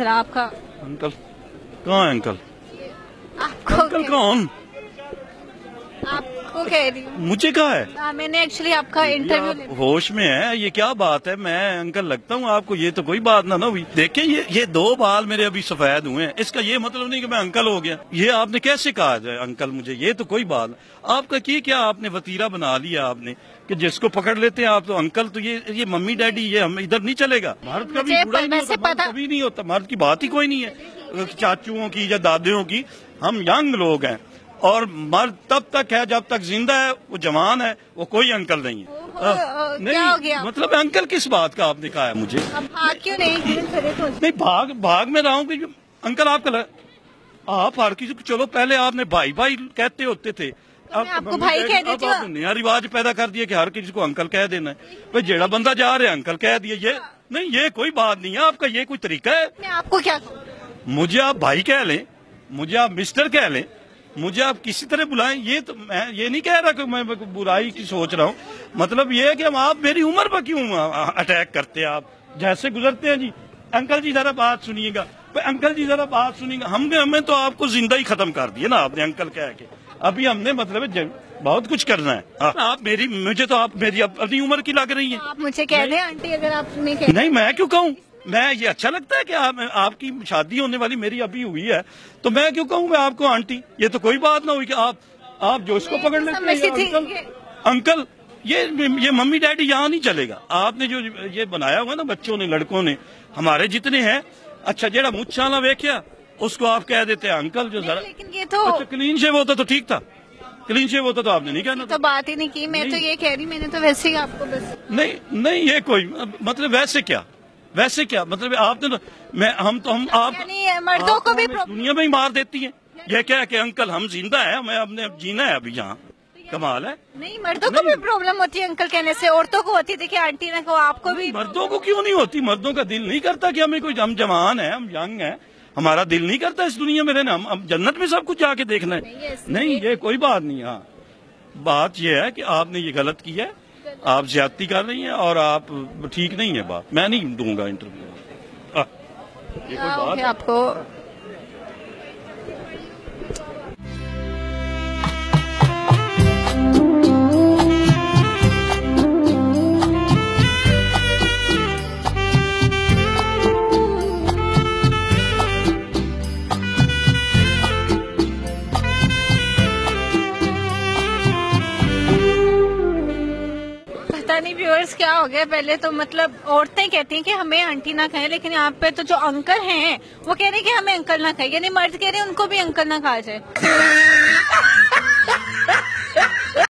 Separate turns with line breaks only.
Answer आपका।
Uncle कहाँ है अंकल?
आपको
अंकल कौन?
आपको कह रही हूँ।
मुझे कहा है?
मैंने एक्चुअली आपका इंटरव्यू
आप होश में है? ये क्या बात है? मैं अंकल लगता हूँ आपको? ये तो कोई बात ना हुई। देखिए ये 2 बाल मेरे अभी सफेद हुए हैं, इसका ये मतलब नहीं कि मैं अंकल हो गया। ये आपने कैसे कहा जाए अंकल मुझे? ये तो कोई बात। आपका क्या आपने वतीरा बना लिया आपने कि जिसको पकड़ लेते हैं आप तो अंकल। तो ये मम्मी डैडी ये हम इधर नहीं चलेगा। मर्द का भी बुरा ही नहीं होता, मर्द कभी नहीं होता। मर्द की बात ही कोई नहीं है चाचुओं की या दादियों की। हम यंग लोग हैं और मर्द तब तक है जब तक जिंदा है, वो जवान है, वो कोई अंकल नहीं है। नहीं
क्या हो गया?
मतलब अंकल किस बात का आपने कहा है मुझे?
अब भाग क्यों नहीं?
भाग में रहा हूँ कि अंकल आप हर किसी को, चलो पहले आपने भाई भाई कहते होते थे,
मैं आपको भाई कह देती हूँ।
नया रिवाज पैदा कर दिया कि हर किसी को अंकल कह देना है। भाई जेड़ा बंदा जा रहा है अंकल कह दिया। ये नहीं, ये कोई बात नहीं है आपका। ये कोई तरीका है?
मैं आपको क्या कहूँ?
मुझे आप भाई कह लें, मुझे आप मिस्टर कह लें, मुझे आप किसी तरह बुलाएं। ये तो मैं ये नहीं कह रहा कि मैं बुराई की सोच रहा हूँ। मतलब ये है कि हम आप मेरी उम्र पर क्यों अटैक करते हैं? आप जैसे गुजरते हैं जी, अंकल जी जरा बात सुनिएगा, अंकल जी जरा बात सुनिएगा। हमें तो आपको जिंदा ही खत्म कर दिया ना आपने अंकल कह के। अभी हमने मतलब बहुत कुछ करना है। आप मुझे तो आप मेरी अपनी उम्र की लग रही है।
आप मुझे कह दें आंटी, अगर आप नहीं कह।
नहीं, मैं क्यों कहूँ? मैं ये अच्छा लगता है कि आपकी शादी होने वाली मेरी अभी हुई है तो मैं क्यों कहूँ मैं आपको आंटी? ये तो कोई बात ना हुई कि आप जो इसको पकड़ लेते हैं अंकल। ये मम्मी डैडी यहाँ नहीं चलेगा। आपने जो ये बनाया हुआ ना बच्चों ने, लड़कों ने, हमारे जितने हैं, अच्छा जेड़ा मुच्छा ना वेख्या उसको आप कह देते हैं अंकल। जो जरा
लेकिन ये तो
अच्छा क्लीन शेव होता तो ठीक था, क्लीन शेव होता तो आपने नहीं कहना
तो बात ही नहीं की। मैं तो ये कह रही, मैंने तो वैसे ही आपको बस
नहीं ये कोई मतलब वैसे क्या मतलब आपने तो आप
मर्दों को भी
दुनिया में ही मार देती हैं। ये क्या कि अंकल हम जिंदा है, हमें अपने जीना है अभी यहाँ। कमाल है।
नहीं, मर्दों को भी प्रॉब्लम होती है अंकल कहने से। औरतों को होती थी कि आंटी ने कहो, आपको भी।
मर्दों को क्यों नहीं होती? मर्दों का दिल नहीं करता कि हमें कोई, हम जवान है, हम यंग है, हमारा दिल नहीं करता इस दुनिया में रहना? हम जन्नत में सब कुछ जाके देखना है। नहीं ये कोई बात नहीं। हाँ, बात यह है कि आपने ये गलत किया है, आप ज्यादती कर रही हैं और आप ठीक नहीं है बात। मैं नहीं दूंगा इंटरव्यू। ये कोई बात है?
आपको पता नहीं व्यूअर्स क्या हो गया। पहले तो मतलब औरतें कहती हैं कि हमें आंटी ना कहें, लेकिन यहाँ पे तो जो अंकल हैं वो कह रहे हैं कि हमें अंकल ना कहें, यानी मर्द कह रहे हैं उनको भी अंकल ना कहा जाए।